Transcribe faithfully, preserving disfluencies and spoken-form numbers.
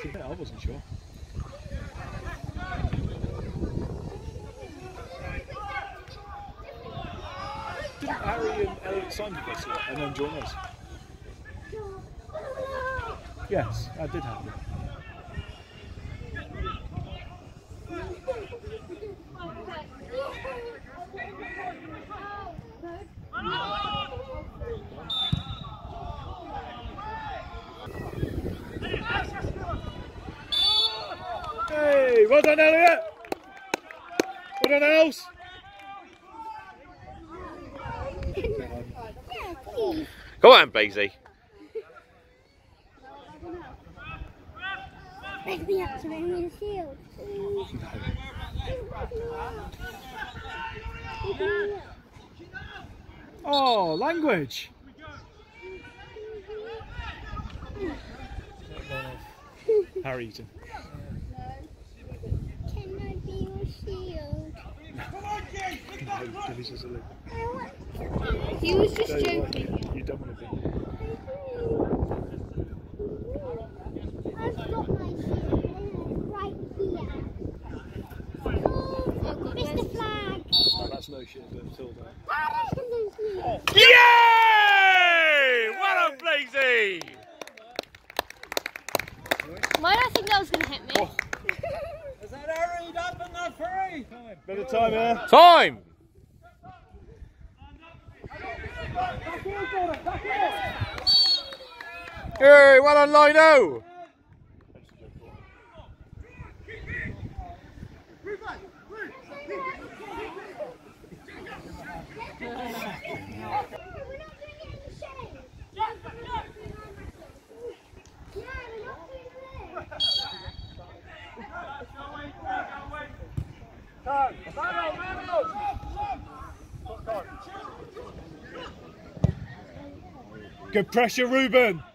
I wasn't sure. Didn't Harry and Elliot sign with us and then join us? Yes, that did happen. Hey, well done, Elliot! Well done, Els! Come on, Blazy. Make me activate me the shield. Oh, language! Harry Eaton. Can I be your shield? No, Billy's just a little. He was just Tell you what, joking. you don't want to be. I've got my shield right here. Oh, Mister Flag. Oh, that's no shit, but still there. That is no shield. Yay! Well done, Blazy! Why do I think that was going to hit me? Oh. Is that hurried up and not free? Bit of time here. Time! Hey, well done, Lino! Good pressure, Ruben.